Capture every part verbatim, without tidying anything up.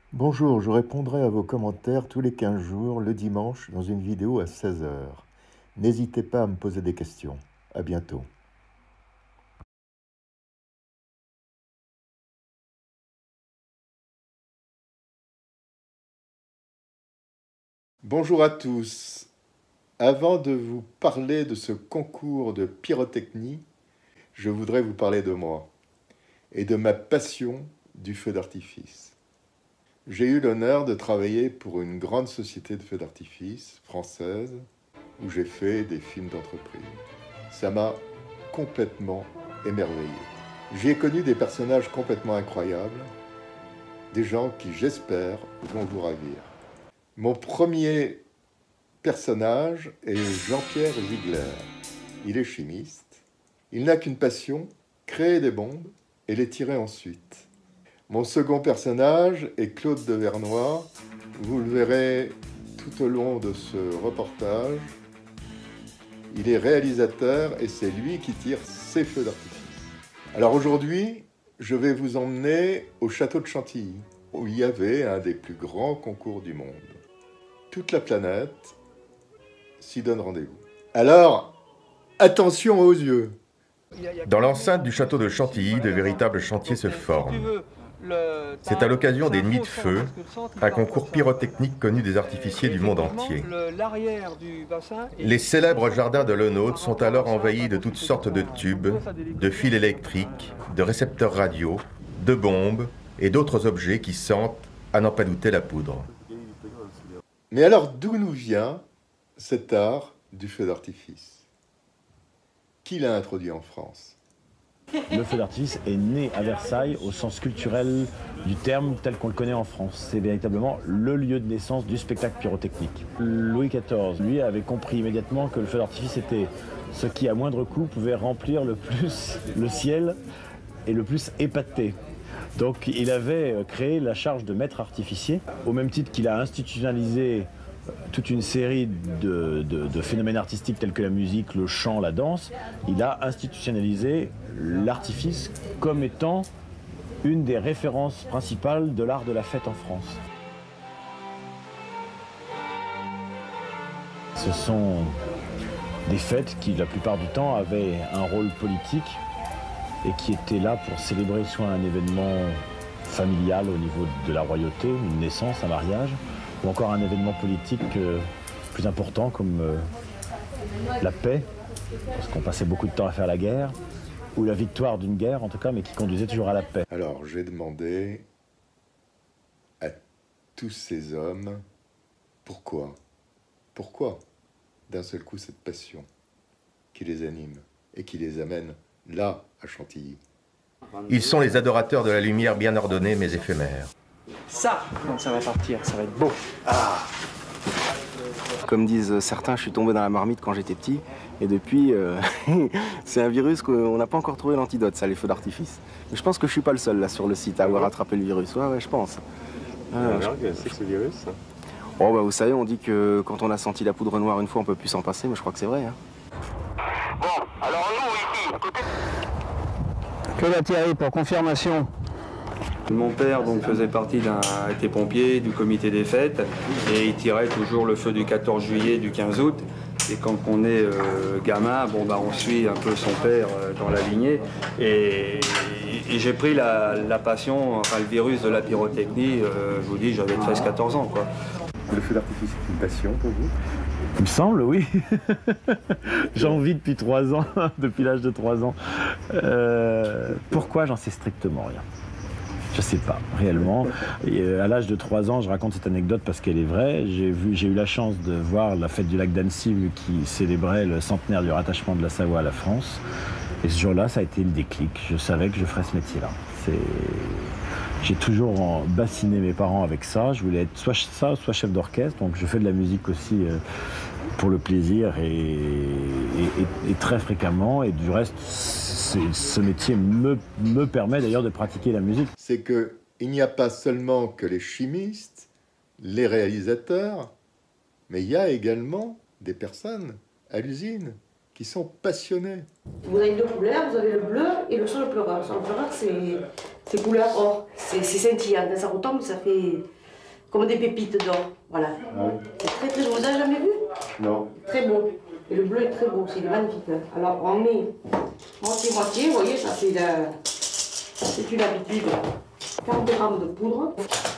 Bonjour, je répondrai à vos commentaires tous les quinze jours, le dimanche, dans une vidéo à seize heures. N'hésitez pas à me poser des questions. À bientôt. Bonjour à tous. Avant de vous parler de ce concours de pyrotechnie, je voudrais vous parler de moi et de ma passion du feu d'artifice. J'ai eu l'honneur de travailler pour une grande société de feux d'artifice française où j'ai fait des films d'entreprise. Ça m'a complètement émerveillé. J'ai connu des personnages complètement incroyables, des gens qui, j'espère, vont vous ravir. Mon premier personnage est Jean-Pierre Ziegler. Il est chimiste. Il n'a qu'une passion, créer des bombes et les tirer ensuite. Mon second personnage est Claude de Vernoy. Vous le verrez tout au long de ce reportage. Il est réalisateur et c'est lui qui tire ses feux d'artifice. Alors aujourd'hui, je vais vous emmener au château de Chantilly, où il y avait un des plus grands concours du monde. Toute la planète s'y donne rendez-vous. Alors, attention aux yeux! Dans l'enceinte du château de Chantilly, de véritables chantiers se forment. C'est à l'occasion des Nuits de Feu, un concours pyrotechnique connu des artificiers du monde entier. Les célèbres jardins de Lenôtre sont alors envahis de toutes sortes de tubes, de fils électriques, de récepteurs radio, de bombes et d'autres objets qui sentent, à n'en pas douter, la poudre. Mais alors, d'où nous vient cet art du feu d'artifice? Qui l'a introduit en France? Le feu d'artifice est né à Versailles au sens culturel du terme tel qu'on le connaît en France. C'est véritablement le lieu de naissance du spectacle pyrotechnique. Louis quatorze, lui, avait compris immédiatement que le feu d'artifice était ce qui, à moindre coût, pouvait remplir le plus le ciel et le plus épater. Donc il avait créé la charge de maître artificier, au même titre qu'il a institutionnalisé toute une série de, de, de phénomènes artistiques tels que la musique, le chant, la danse. Il a institutionnalisé l'artifice comme étant une des références principales de l'art de la fête en France. Ce sont des fêtes qui, la plupart du temps, avaient un rôle politique et qui étaient là pour célébrer soit un événement familial au niveau de la royauté, une naissance, un mariage, ou encore un événement politique euh, plus important comme euh, la paix, parce qu'on passait beaucoup de temps à faire la guerre, ou la victoire d'une guerre en tout cas, mais qui conduisait toujours à la paix. Alors j'ai demandé à tous ces hommes pourquoi, pourquoi d'un seul coup cette passion qui les anime et qui les amène là à Chantilly. Ils sont les adorateurs de la lumière bien ordonnée mais éphémère. Ça, quand ça va partir, ça va être beau. Ah. Comme disent certains, je suis tombé dans la marmite quand j'étais petit. Et depuis, euh, c'est un virus qu'on n'a pas encore trouvé l'antidote, ça, les feux d'artifice. Mais je pense que je suis pas le seul là sur le site à avoir attrapé le virus. Ouais, ouais, je pense. Ah, je... C'est que ce virus. Oh, bah, vous savez, on dit que quand on a senti la poudre noire une fois, on peut plus s'en passer, mais je crois que c'est vrai. Hein. Bon, alors nous, ici, à côté... Claude Thierry, pour confirmation. Mon père donc, faisait partie d'un était pompier du comité des fêtes et il tirait toujours le feu du quatorze juillet, du quinze août. Et quand on est euh, gamin, bon, bah, on suit un peu son père euh, dans la lignée. Et, et j'ai pris la, la passion, enfin le virus de la pyrotechnie, euh, je vous dis, j'avais treize quatorze ans, quoi. Le feu d'artifice est une passion pour vous? Il me semble, oui. J'en vis depuis trois ans, depuis l'âge de trois ans. Euh, pourquoi? J'en sais strictement rien. Je sais pas, réellement. Et à l'âge de trois ans, je raconte cette anecdote parce qu'elle est vraie. J'ai vu, j'ai eu la chance de voir la fête du lac d'Annecy qui célébrait le centenaire du rattachement de la Savoie à la France. Et ce jour-là, ça a été le déclic. Je savais que je ferais ce métier-là. J'ai toujours bassiné mes parents avec ça. Je voulais être soit ça, soit chef d'orchestre. Donc je fais de la musique aussi euh, pour le plaisir et, et, et, et très fréquemment. Et du reste, ce métier me, me permet d'ailleurs de pratiquer la musique. C'est qu'il n'y a pas seulement que les chimistes, les réalisateurs, mais il y a également des personnes à l'usine qui sont passionnés. Vous avez deux couleurs, vous avez le bleu et le son le pleureur. Le pleureur, c'est couleur or, c'est scintillant. Quand ça retombe, ça fait, comme des pépites d'or. Voilà. Ah oui. C'est très très beau. Vous n'avez jamais vu? Non. Très beau. Et le bleu est très beau, c'est magnifique. Alors on met moitié-moitié, vous voyez, ça c'est la... c'est une habitude. quarante grammes de poudre.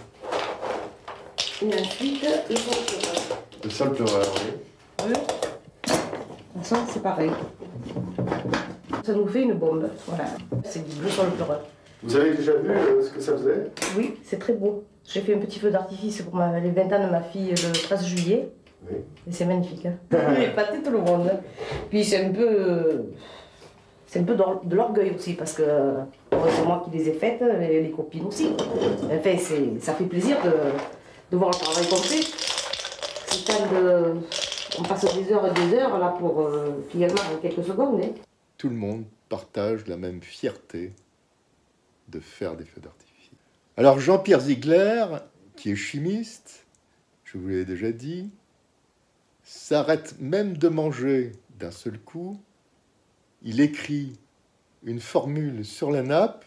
Et ensuite, il faut le pleureur. Le sol pleureur, oui. Oui. Ça, c'est pareil. Ça nous fait une bombe, voilà. C'est du bleu sur le pleureur. Vous avez déjà vu euh, ce que ça faisait? Oui, c'est très beau. J'ai fait un petit feu d'artifice pour ma, les vingt ans de ma fille le treize juillet. Oui. Et c'est magnifique. Hein. Il est pâté tout le monde. Puis c'est un peu... C'est un peu de l'orgueil aussi, parce que c'est moi qui les ai faites, et les copines aussi. Enfin, ça fait plaisir de, de voir le travail qu'on fait. C'est quand de... On passe des heures et des heures là pour euh, finalement en quelques secondes. Hein. Tout le monde partage la même fierté de faire des feux d'artifice. Alors Jean-Pierre Ziegler, qui est chimiste, je vous l'ai déjà dit, s'arrête même de manger d'un seul coup. Il écrit une formule sur la nappe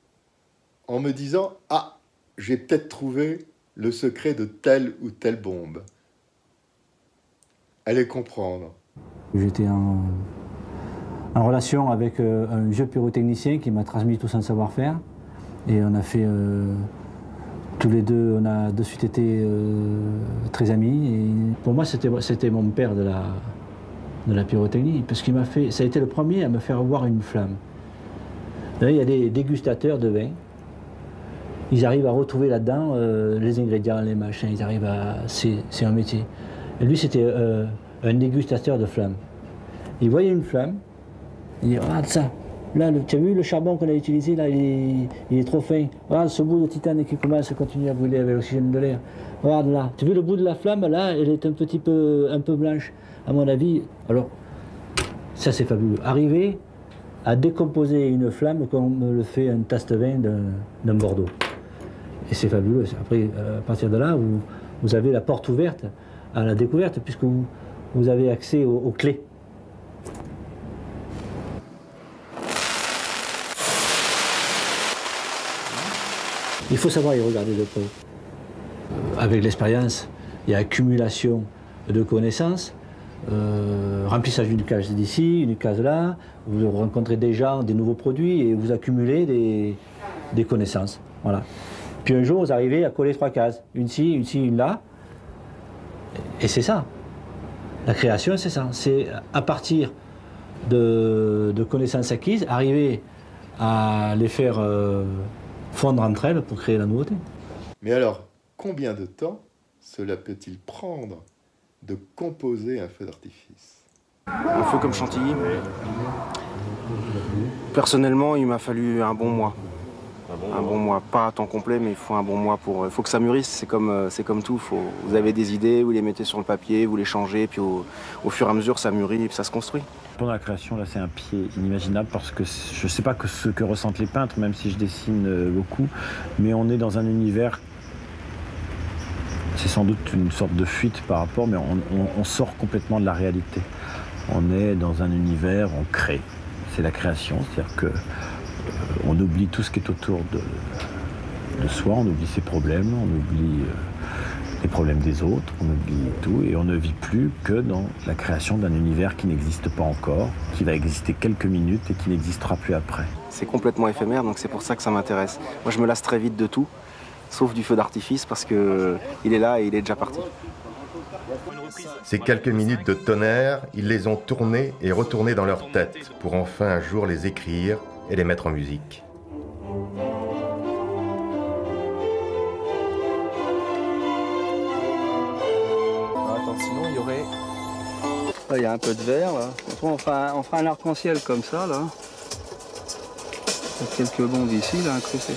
en me disant « Ah, j'ai peut-être trouvé le secret de telle ou telle bombe. » Allez comprendre. J'étais en, en relation avec euh, un vieux pyrotechnicien qui m'a transmis tout son savoir-faire. Et on a fait, euh, tous les deux, on a de suite été euh, très amis. Et pour moi, c'était mon père de la, de la pyrotechnie, parce qu'il m'a fait, ça a été le premier à me faire voir une flamme. Là, il y a des dégustateurs de vin. Ils arrivent à retrouver là-dedans euh, les ingrédients, les machins, ils arrivent à... C'est un métier. Et lui, c'était euh, un dégustateur de flammes. Il voyait une flamme, il dit, regarde ça, là, le, tu as vu le charbon qu'on a utilisé, là, il est, il est trop fin. Regarde ce bout de titane qui commence à continuer à brûler avec l'oxygène de l'air. Regarde là, tu as vu le bout de la flamme, là, elle est un petit peu, un peu blanche, à mon avis. Alors, ça c'est fabuleux. Arriver à décomposer une flamme comme le fait un tasse-vin d'un Bordeaux. Et c'est fabuleux. Après, à partir de là, vous, vous avez la porte ouverte à la découverte, puisque vous, vous avez accès aux, aux clés. Il faut savoir y regarder de près. Avec l'expérience, il y a accumulation de connaissances, euh, remplissage d'une case d'ici, une case là, vous rencontrez des gens, des nouveaux produits et vous accumulez des, des connaissances. Voilà. Puis un jour, vous arrivez à coller trois cases, une ci, une ci, une là. Et c'est ça. La création, c'est ça. C'est à partir de, de connaissances acquises, arriver à les faire euh, fondre entre elles pour créer la nouveauté. Mais alors, combien de temps cela peut-il prendre de composer un feu d'artifice? Un feu comme Chantilly, personnellement, il m'a fallu un bon mois. Un bon, un bon mois, pas à temps complet, mais il faut un bon mois pour. Il faut que ça mûrisse. C'est comme, c'est comme tout. Faut, vous avez des idées, vous les mettez sur le papier, vous les changez, puis au, au fur et à mesure, ça mûrit et puis ça se construit. Pendant la création, là, c'est un pied inimaginable parce que je ne sais pas que ce que ressentent les peintres, même si je dessine beaucoup, mais on est dans un univers. C'est sans doute une sorte de fuite par rapport, mais on, on, on sort complètement de la réalité. On est dans un univers, on crée. C'est la création, c'est-à-dire que on oublie tout ce qui est autour de, de soi, on oublie ses problèmes, on oublie euh, les problèmes des autres, on oublie tout, et on ne vit plus que dans la création d'un univers qui n'existe pas encore, qui va exister quelques minutes et qui n'existera plus après. C'est complètement éphémère, donc c'est pour ça que ça m'intéresse. Moi je me lasse très vite de tout, sauf du feu d'artifice, parce qu'il est là et il est déjà parti. Ces quelques minutes de tonnerre, ils les ont tournées et retournées dans leur tête pour enfin un jour les écrire et les mettre en musique. Attends, sinon il y aurait... Là, il y a un peu de vert, là. On fera, on fera un arc-en-ciel comme ça, là. Il y a quelques bombes ici, là, incrustées.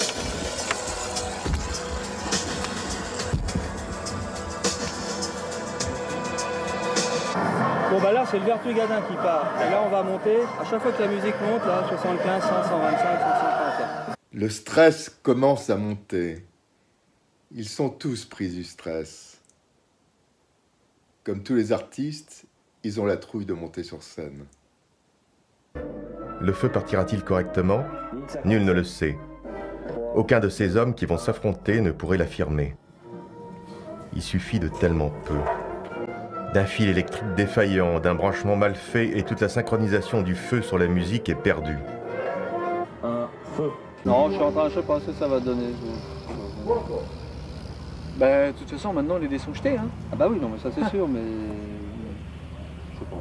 Bon bah là c'est le Vertugadin qui part. Et là on va monter, à chaque fois que la musique monte, là, soixante-quinze, cent, cent vingt-cinq, cent cinquante. Le stress commence à monter. Ils sont tous pris du stress. Comme tous les artistes, ils ont la trouille de monter sur scène. Le feu partira-t-il correctement? Nul ne le sait. Aucun de ces hommes qui vont s'affronter ne pourrait l'affirmer. il suffit de tellement peu. D'un fil électrique défaillant, d'un branchement mal fait, et toute la synchronisation du feu sur la musique est perdue. Un feu. Non, je suis en train, je sais pas ce que ça va donner. Ben, de toute façon, maintenant, les dés sont jetés, hein. Ah bah oui, non, mais ça c'est sûr, mais... Je sais pas,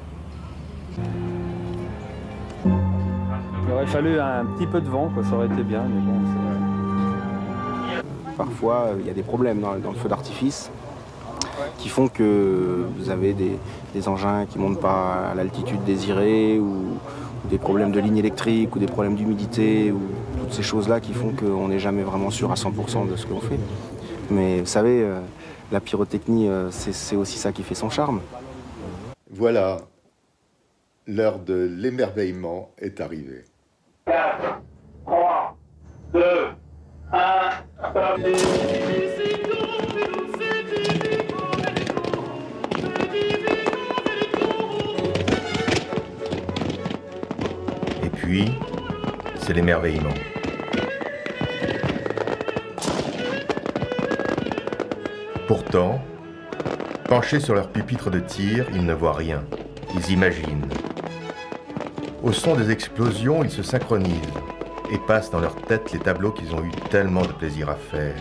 enfin... Il aurait fallu un petit peu de vent, quoi, ça aurait été bien, mais bon, c'est... Parfois, il y a des problèmes dans, dans le feu d'artifice qui font que vous avez des, des engins qui ne montent pas à l'altitude désirée, ou, ou des problèmes de ligne électrique, ou des problèmes d'humidité, ou toutes ces choses-là qui font qu'on n'est jamais vraiment sûr à cent pour cent de ce qu'on fait. Mais vous savez, euh, la pyrotechnie, euh, c'est aussi ça qui fait son charme. Voilà, l'heure de l'émerveillement est arrivée. quatre, trois, deux, un, stop. Et puis, c'est l'émerveillement. Pourtant, penchés sur leur pupitre de tir, ils ne voient rien. Ils imaginent. Au son des explosions, ils se synchronisent et passent dans leur tête les tableaux qu'ils ont eu tellement de plaisir à faire.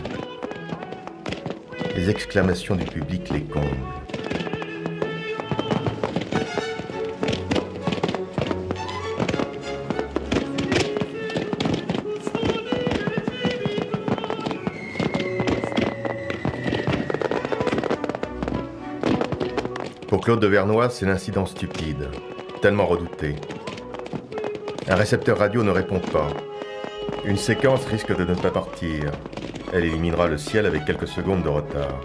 Les exclamations du public les comblent. Pour Claude de Vernois, c'est l'incident stupide, tellement redouté. Un récepteur radio ne répond pas. Une séquence risque de ne pas partir. Elle éliminera le ciel avec quelques secondes de retard.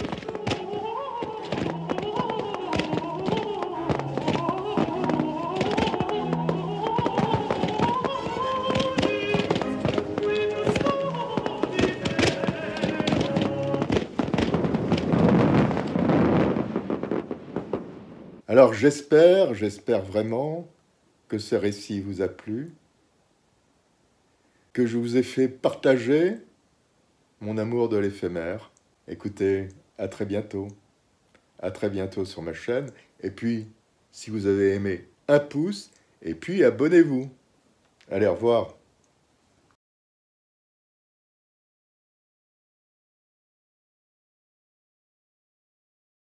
Alors j'espère, j'espère vraiment que ce récit vous a plu, que je vous ai fait partager mon amour de l'éphémère. Écoutez, à très bientôt. À très bientôt sur ma chaîne. Et puis, si vous avez aimé, un pouce, et puis abonnez-vous. Allez, au revoir.